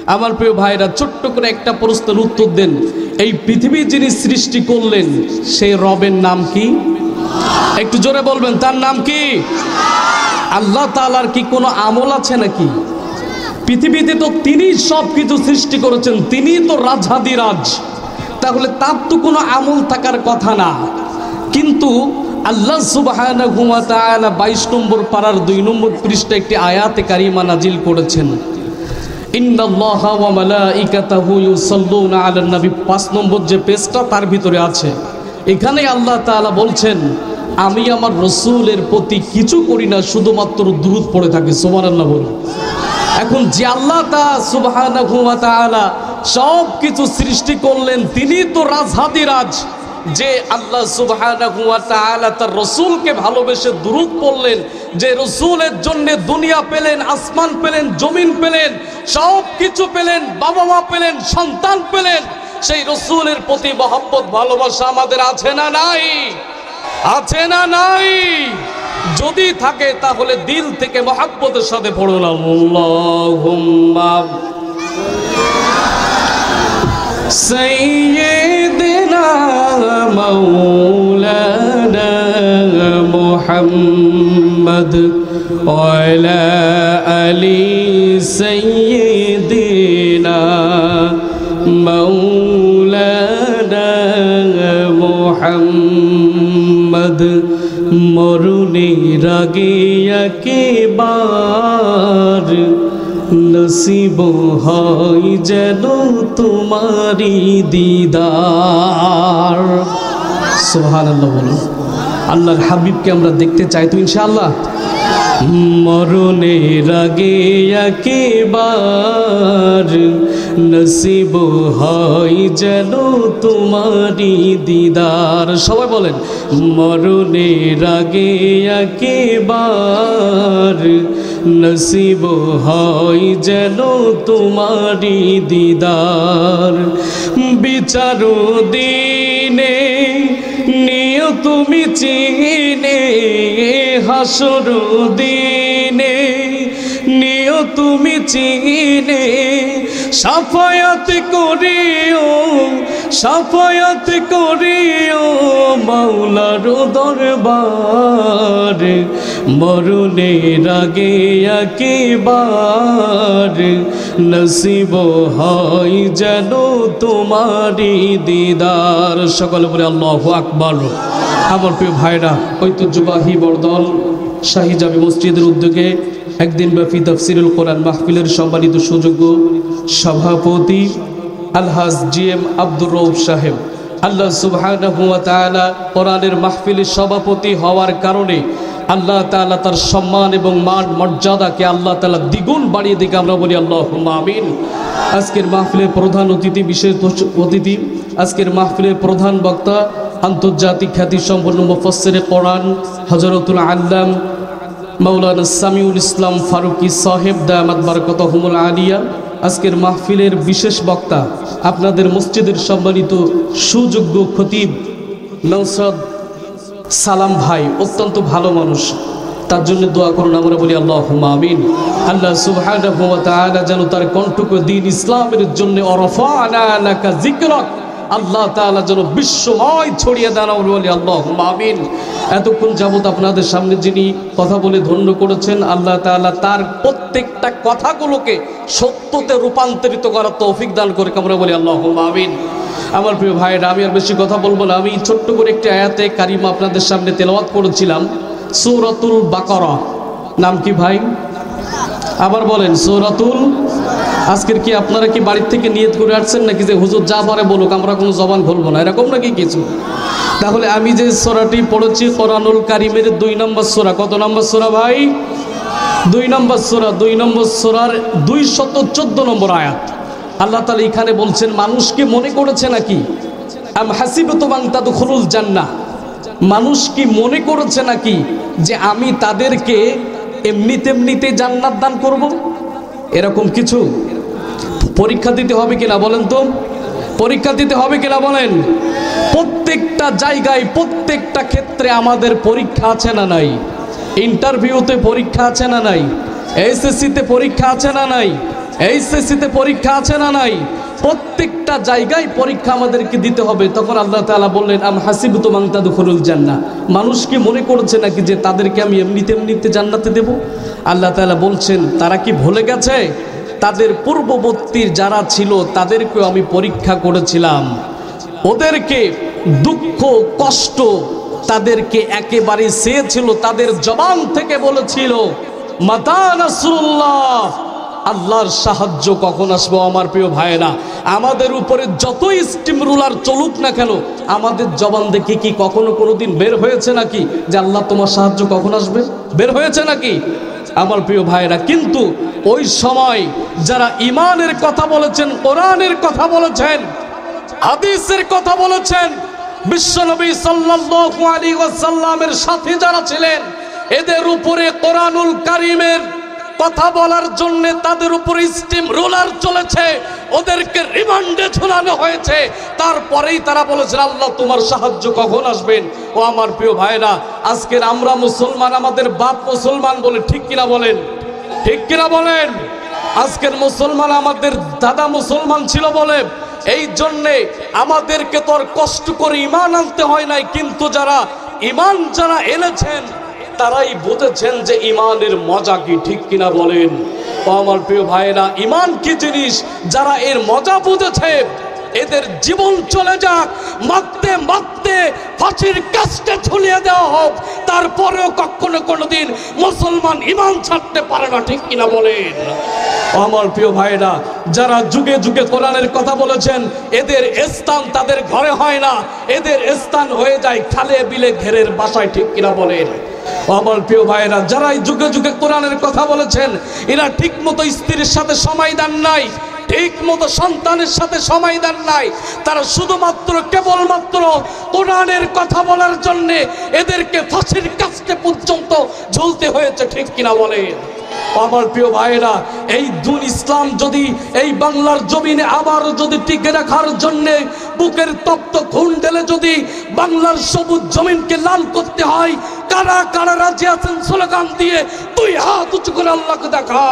আমার প্রিয় ভাইরা, ছোট্ট করে একটা প্রশ্নের উত্তর দেন। এই পৃথিবী যিনি সৃষ্টি করলেন সেই রবের নাম কি? একটু জোরে বলবেন, তার নাম কি? আল্লাহ তাআলার কি কোনো আমল আছে নাকি? পৃথিবীতে তো তিনি সব কিছু সৃষ্টি করেছেন, তিনি তো রাজাধিরাজ, তাহলে তার তো কোনো আমল থাকার কথা না। কিন্তু আল্লাহ সুবহানাহু ওয়া তাআলা 22 নম্বর পারার 2 নম্বর পৃষ্ঠায় একটি আয়াতে কারিমা নাজিল করেছেন, ইন্নাল্লাহা ওয়া মালাইকাতাহু ইউসাল্লুনা আলান নবী। 5 নম্বর যে পেজটা তার ভিতরে আছে, এখানে আল্লাহ তাআলা বলছেন আমি আমার রসুলের প্রতি কিছু করি না, শুধুমাত্র দুরূদ পড়ে থাকি। সুবহানাল্লাহ বলুন। এখন যে আল্লাহ সুবহানাহু ওয়া তাআলা সব কিছু সৃষ্টি করলেন, তিনি তো রাজহাদিরাজ। যে আল্লাহ সুবহানাহু ওয়া তাআলা তার রসুলকে ভালোবেসে দুরূদ পড়লেন, যে রসুলের জন্য দুনিয়া পেলেন, আসমান পেলেন, জমিন পেলেন, সব কিছু পেলেন, বাবা মা পেলেন, সন্তান পেলেন, সেই রসুলের প্রতি মহব্বত ভালোবাসা আমাদের আছে না নাই? আছে না নাই? যদি থাকে তাহলে দিল থেকে মহব্বতের সাথে পড়ুন আল্লাহুম্মা সাইয়্যিদিনা মাওলানা মুহাম্মদ ওয়া আলা আলি সাইয়্যিদিনা মাওলানা মুহাম্মদ। মরণের আগে একেবার নসিব হয় যেন তোমারি দিদার। সুবহানাল্লাহ বলুন। আল্লাহর হাবিবকে আমরা দেখতে চাই তো ইনশাআল্লাহ। মরণের আগে একেবার নসিব হয় যেন তোমারি দিদার। সবাই বলেন, মরণের আগে একেবার নসিব হয় যেন তোমারি দিদার। বিচার দিনে নিও তুমি চিনে, হাসর দিনে নিও তুমি চিনে, সাফায়াত করিও, সাফায়াত করিও মাওলার দরবার। মরণের আগে একেবার নসিব হয় যেন তোমারি দিদার। সকলে বলে আল্লাহু আকবার। আমার প্রিয় ভাইরা, ঐতিহ্যবাহী বরদল শাহী জামে মসজিদের উদ্যোগে একদিন ব্যাপী তাফসিরুল কোরআন মাহফিলের সম্মানিত সুযোগ্য সভাপতি আলহাজ জিএম আব্দুর রউফ সাহেব, আল্লাহ সুবহানাহু ওয়া তাআলা কোরআনের মাহফিলের সভাপতি হওয়ার কারণে আল্লাহ তাআলা তার সম্মান এবং মান মর্যাদাকে আল্লাহ তাআলা দ্বিগুণ বাড়িয়ে দিকে আমরা বলি আল্লাহুম্মা আমিন। আজকের মাহফিলের প্রধান অতিথি, বিশেষ অতিথি, আজকের মাহফিলের প্রধান বক্তা আন্তর্জাতিক খ্যাতি সম্পন্ন মুফাসসিরে কোরআন হযরতুল আল্লাম মাওলানা সামিউল ইসলাম ফারুকী সাহেব দামাত বারাকাতুহুমুল আলিয়া। আজকের মাহফিলের বিশেষ বক্তা আপনাদের মসজিদের সম্মানিত সুযোগ্য খতিব নওশাদ সালাম ভাই, অত্যন্ত ভালো মানুষ, তার জন্য দোয়া করুন, আমরা বলি আল্লাহুম্মা আমিন। আল্লাহ সুবহানাহু ওয়া তাআলা যেন তার কণ্ঠকে দ্বীন ইসলামের জন্য ওয়ারাফা'না লাকা যিকরাক আল্লাহ তাআলা যেন বিশ্বময় ছড়িয়ে দেন, আমরা বলি আল্লাহুম্মা আমিন। এতক্ষণ যাবত আপনাদের সামনে যিনি কথা বলে ধন্য করেছেন, আল্লাহ তাআলা তার প্রত্যেকটা কথাগুলোকে সত্যতে রূপান্তরিত করার তৌফিক দান করে, আমরা বলি আল্লাহুম্মা আমিন। আমার প্রিয় ভাইরা, আমি আর বেশি কথা বলবো না। আমি ছোট্ট করে একটি আয়াতে কারিমা আপনাদের সামনে তেলাওয়াত করেছিলাম, সূরাতুল বাকারা। নাম কি ভাই? আবার বলেন, সূরাতুল। আজকের কি আপনারা কি বাড়ির থেকে নিয়ত করে আসছেন নাকি যে হুজুর যা পারে বলুক, আমরা কোনো জবান খুলবো না, এরকম নাকি কিছু? তাহলে আমি যে সূরাটি পড়েছি কোরআনুল কারীমের 2 নম্বর সূরা। কত নম্বর সূরা ভাই? 2 নম্বর সূরা। 2 নম্বর সূরার 214 নম্বর আয়াত। আল্লাহ তাআলা এখানে বলছেন, মানুষ কি মনে করেছে নাকি আম হাসিবতুম আন তাদখুলুল জান্নাহ, মানুষ কি মনে করেছে নাকি যে আমি তাদেরকে এমনিতে জান্নাত দান করব? এরকম কিছু পরীক্ষা দিতে হবে কিনা বলেন তো? পরীক্ষা দিতে হবে কিনা বলেন? প্রত্যেকটা জায়গায়, প্রত্যেকটা ক্ষেত্রে আমাদের পরীক্ষা আছে না নাই? ইন্টারভিউতে পরীক্ষা আছে না নাই? এসএসসিতে পরীক্ষা আছে না নাই? এইচএসসিতে পরীক্ষা আছে না নাই? প্রত্যেকটা জায়গায় পরীক্ষা আমাদেরকে দিতে হবে। তখন আল্লাহ তাআলা বললেন, আম হাসিবতুম আন তাদখুলুল জান্নাহ, মানুষ কি মনে করছে নাকি যে তাদেরকে আমি এমনিতে জান্নাতে দেব? আল্লাহ তাআলা বলছেন, তারা কি ভুলে গেছে তাদের পূর্ববর্তীর যারা ছিল তাদেরকেও আমি পরীক্ষা করেছিলাম, ওদেরকে দুঃখ কষ্ট তাদেরকে একেবারে চেয়েছিল, তাদের জবান থেকে বলেছিল মাতা নাসরুল্লাহ, আল্লাহর সাহায্য কখন আসবে? আমার প্রিয় ভাইয়েরা, আমাদের উপরে যতই স্টিম রুলার চলুক না কেন, আমাদের জবান দেখে কি কখনো কোনোদিন বের হয়েছে নাকি যে আল্লাহ তোমার সাহায্য কখন আসবে? বের হয়েছে নাকি আমার প্রিয় ভাইয়েরা? কিন্তু ওই সময় যারা ইমানের কথা বলেছেন, কোরআনের কথা বলেছেন, হাদিসের কথা বলেছেন, বিশ্বনবী সাল্লাল্লাহু আলাইহি ওয়াসাল্লামের সাথে যারা ছিলেন, এদের উপরে কোরআনুল কারীমের কথা বলার জন্য তাদের উপরে স্টিম রোলার চলেছে, ওদেরকে রিমান্ডে ঝুলানো হয়েছে। তারপরেই তারা বলেছেন আল্লাহ তোমার সাহায্য কখন আসবেন? ও আমার প্রিয় ভাইরা, আজকের আমরা মুসলমান, আমাদের বাপ মুসলমান বলে, ঠিক কিনা বলেন? ঠিক কিনা বলেন? আজকের মুসলমান আমাদের দাদা মুসলমান ছিল বলে এই জন্যে আমাদেরকে তো আর কষ্ট করে ইমান আনতে হয় নাই, কিন্তু যারা এনেছেন তারাই বুঝেছেন যে ইমানের মজা কি, ঠিক কিনা বলেন? ও আমার প্রিয় ভাইরা, ইমান কি জিনিস, যারা এর মজা বুঝেছে এদের জীবন চলে যাক, মারতে মারতে ফাঁসির কাস্টে ঝুলিয়ে দেওয়া হোক, তারপরেও কখনো কোনোদিন মুসলমান ইমান ছাড়তে পারে না, ঠিক কিনা বলেন? আমার প্রিয় ভাইরা, যারা যুগে যুগে কোরআনের কথা বলেছেন, এদের স্থান তাদের ঘরে হয় না, এদের স্থান হয়ে যায় খালে বিলে ঘেরের বাসায়, ঠিক কিনা বলেন? আমার প্রিয় ভাইরা, যারা যুগে যুগে কোরআনের কথা বলেছেন, এরা ঠিক মতো স্ত্রীর সাথে সময় দেন নাই, ঠিক মতো সন্তানের সাথে সময় দেন নাই, তারা শুধুমাত্র কেবলমাত্র কোরআনের কথা বলার জন্যে এদেরকে ফাঁসির কাস্টে পর্যন্ত ঝুলতে হয়েছে, ঠিক কিনা বলেন? আমার প্রিয় ভাইরা, এই দুন ইসলাম যদি এই বাংলার জমিনে আবার যদি টিকে রাখার জন্যে বুকের তপ্ত খুন ঢেলে যদি বাংলার সবুজ জমিনকে লাল করতে হয়, কারা কারা রাজি আছেন স্লোগান দিয়ে তুই হাত উঁচু করে আল্লাহকে দেখা?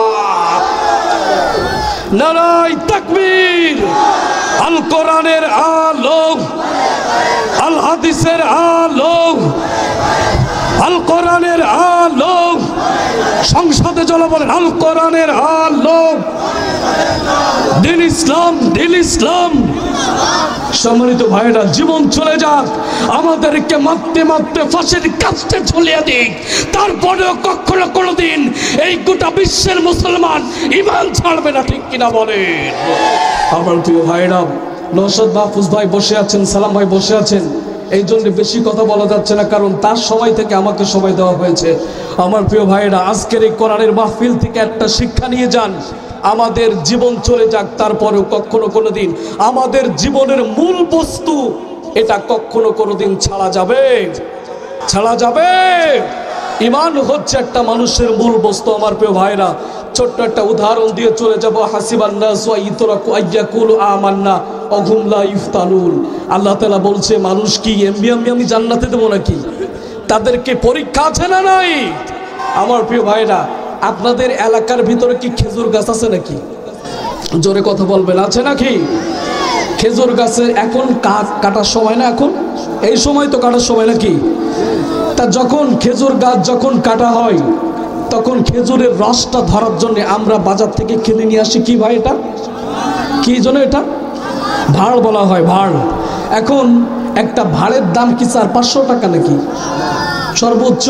নারায়ে তাকবীর! আল কোরআনের আলো, আল হাদিসের আলো, আল কোরআনের আলো, সংসদে চলো বলেন আল কোরআনের আলো, দিন ইসলাম, দিন ইসলাম। সম্মানিত ভাইরা, জীবন চলে যাক, আমাদেরকে মারতে মারতে ফাঁসির কাস্টে ঝুলিয়ে দিক, তারপরেও কখনো কোনোদিন এই গোটা বিশ্বের মুসলমান ইমান ছাড়বে না, ঠিক কিনা বলেন? আমার প্রিয় ভাইরা, নওশাদ মাহফুজ ভাই বসে আছেন, সালাম ভাই বসে আছেন, এই জন্য বেশি কথা বলা যাচ্ছে না, কারণ তার সময় থেকে আমাকে সময় দেওয়া হয়েছে। আমার প্রিয় ভাইরা, আজকের এই কোরআনের মাহফিল থেকে একটা শিক্ষা নিয়ে যান, আমাদের জীবন চলে যাক, তারপরেও কখনো কোনোদিন আমাদের জীবনের মূল বস্তু এটা কখনো কোনোদিন ছাড়া যাবে? ছাড়া যাবে? ইমান হচ্ছে একটা মানুষের মূল বস্তু। আমার প্রিয় ভাইরা, ছোট্ট একটা উদাহরণ দিয়ে চলে যাব। হাসিবান নাস ওয়া ইতরাকু আইয়াকুলু আমান্না ওয়া হুম লা ইফতানুন। আল্লাহ তাআলা বলছে, মানুষ কি এমনি আমি জান্নাতে দেব নাকি? তাদেরকে পরীক্ষা আছে না নাই? আমার প্রিয় ভাইরা, আপনাদের এলাকার ভিতরে কি খেজুর গাছ আছে নাকি? জোরে কথা বলবেন, আছে নাকি? খেজুর গাছে এখন কাটার সময় না? এখন এই সময় তো কাটার সময় নাকি? তা যখন খেজুর গাছ যখন কাটা হয়, তখন খেজুরের রসটা ধরার জন্য আমরা বাজার থেকে কিনে নিয়ে আসি কি ভাই? এটা কি জন্য? এটা ভাড় বলা হয়, ভাড়। এখন একটা ভাড়ের দাম কি 400-500 টাকা নাকি? সর্বোচ্চ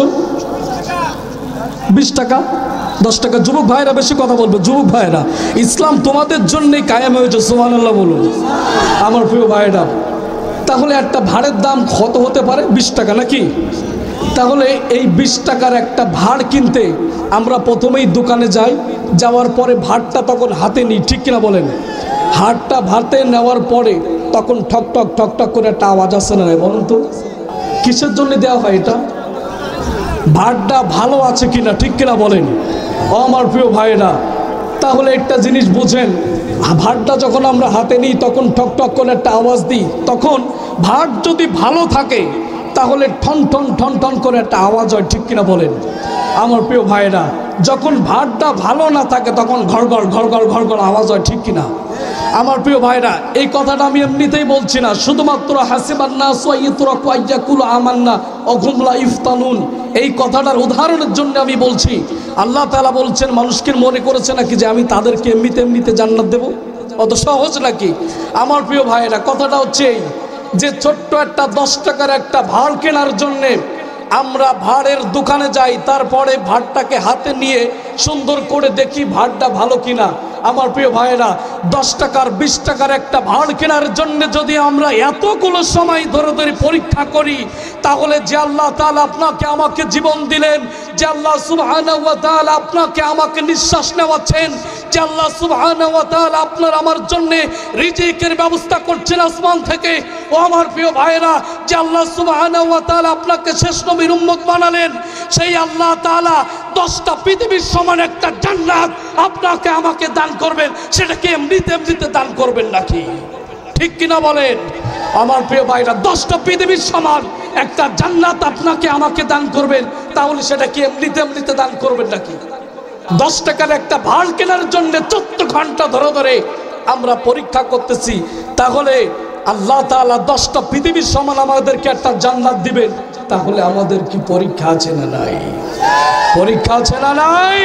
20 টাকা, 10 টাকা। যুবক ভাইরা বেশি কথা বলবে, যুবক ভাইরা, ইসলাম তোমাদের জন্যই কায়েম হয়েছে, সুবহানাল্লাহ বলুন। আমার প্রিয় ভাইরা, তাহলে একটা ভাড়ের দাম কত হতে পারে? 20 টাকা নাকি? তাহলে এই 20 টাকার একটা ভাড় কিনতে আমরা প্রথমেই দোকানে যাই, যাওয়ার পরে ভাড়টা তখন হাতে নিই, ঠিক কিনা বলেন? হাড়টা ভাতে নেওয়ার পরে তখন ঠক ঠক ঠক ঠক করে একটা আওয়াজ আসে না? বলুন তো, কিসের জন্য দেওয়া হয় এটা? ভাড়টা ভালো আছে কিনা, ঠিক কিনা বলেন? ও আমার প্রিয় ভাইরা, তাহলে একটা জিনিস বুঝেন, ভাড়টা যখন আমরা হাতে নিই তখন ঠক ঠক করে একটা আওয়াজ দিই, তখন ভাড় যদি ভালো থাকে তাহলে ঠন ঠন ঠন ঠন করে একটা আওয়াজ হয়, ঠিক কিনা বলেন? আমার প্রিয় ভাইরা, যখন ভাতটা ভালো না থাকে তখন ঘর ঘর ঘর ঘর ঘর ঘর আওয়াজ হয়, ঠিক কিনা? আমার প্রিয় ভাইরা, এই কথাটা আমি এমনিতেই বলছি না, শুধুমাত্র হাসিবান্না সোয়াইতুরাকু আইয়াকুলু আমান্না অহুম লা ইফতানুন এই কথাটার উদাহরণের জন্য আমি বলছি। আল্লাহ তাআলা বলছেন, মানুষকে মনে করেছে নাকি যে আমি তাদেরকে এমনিতে এমনিতে জান্নাত দেব? অত সহজ নাকি? আমার প্রিয় ভাইরা, কথাটা হচ্ছে এই যে ছোট্ট একটা 10 টাকার একটা ভাড় কেনার জন্যে আমরা ভাড়ের দোকানে যাই, তারপরে ভাড়টাকে হাতে নিয়ে সুন্দর করে দেখি ভাড়টা ভালো কিনা। আমার প্রিয় ভাইয়েরা, 10 টাকার 20 টাকার একটা ভাড় কেনার জন্য যদি আমরা এতগুলো সময় ধরে ধরে পরীক্ষা করি, তাহলে যে আল্লাহ তাআলা আপনাকে আমাকে জীবন দিলেন, যে আল্লাহ সুবহানাহু ওয়া তাআলা আপনাকে আমাকে নিঃশ্বাস নেওয়াচ্ছেন, যে আল্লাহ সুবহানাহু ওয়া তাআলা আপনার আমার জন্য রিজিকের ব্যবস্থা করছেন আসমান থেকে, ও আমার প্রিয় ভাইয়েরা, যে আল্লাহ সুবহানাহু ওয়া তাআলা আপনাকে শেষ নবীর উম্মত বানালেন, সেই আল্লাহ তাআলা 10টা পৃথিবীর সমান একটা জান্নাত আপনাকে আমাকে দান করবেন, সেটাকে এমনিতে এমনিতে দান করবেন নাকি? ঠিক কিনা বলেন? আমার প্রিয় ভাইরা, 10টা পৃথিবীর সমান একটা জান্নাত আপনাকে আমাকে দান করবেন, তাহলে সেটাকে এমনিতে এমনিতে দান করবেন নাকি? 10 টাকার একটা ভাড় কেনার জন্য 14 ঘন্টা ধরে ধরে আমরা পরীক্ষা করতেছি, তাহলে আল্লাহ তাআলা 10টা পৃথিবীর সমান আমাদেরকে একটা জান্নাত দিবেন, তাহলে আমাদের কি পরীক্ষা আছে না নাই? পরীক্ষা আছে না নাই?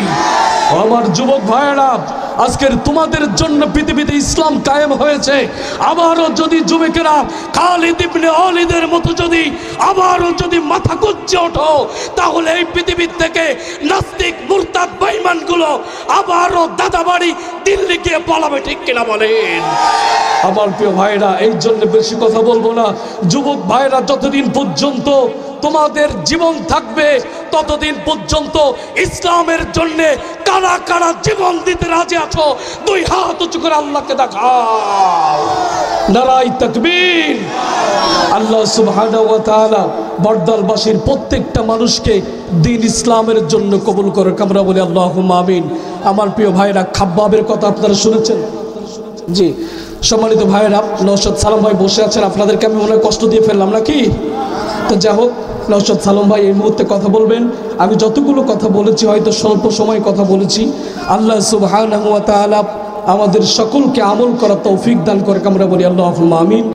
আমার যুবক ভাইয়েরা, আজকের তোমাদের জন্য পৃথিবীতে ইসলাম কায়েম হয়েছে। আবারও যদি যুবকেরা খালিদ ইবনে ওয়ালিদের মতো যদি আবারও যদি মাথা গুঁজে ওঠো, তাহলে এই পৃথিবীর থেকে নাস্তিক মুরতাদ বেঈমানগুলো আবারও দাদাবাড়ি দিল্লি গিয়ে পালাবে, ঠিক কিনা বলেন? আমার প্রিয় ভাইরা, এই জন্য বেশি কথা বলবো না। যুবক ভাইরা, যতদিন পর্যন্ত তোমাদের জীবন থাকবে ততদিন পর্যন্ত ইসলামের জন্য কারা কারা জীবন দিতে রাজি আছো, 2 হাত উঁচু করে আল্লাহকে দেখাও। নারায়ে তাকবীর। আল্লাহ সুবহানাহু ওয়া তাআলা বর্দালবাসীর প্রত্যেকটা মানুষকে দ্বীন ইসলামের জন্য কবুল করে, আমরা বলি আল্লাহুম্মা আমিন। আমার প্রিয় ভাইরা, খাব্বাবের কথা আপনারা শুনেছেন? জি, সম্মানিত ভাইরা, নওশাদ সালাম ভাই বসে আছেন, আপনাদেরকে আমি মনে হয় কষ্ট দিয়ে ফেললাম নাকি? তো যাই হোক, নওশাদ সালাম ভাই এই মুহূর্তে কথা বলবেন। আমি যতগুলো কথা বলেছি হয়তো স্বল্প সময় কথা বলেছি। আল্লাহ সুবহানাহু ওয়া তাআলা আমাদের সকলকে আমল করার তৌফিক দান করে, আমরা বলি আল্লাহুম্মা আমিন।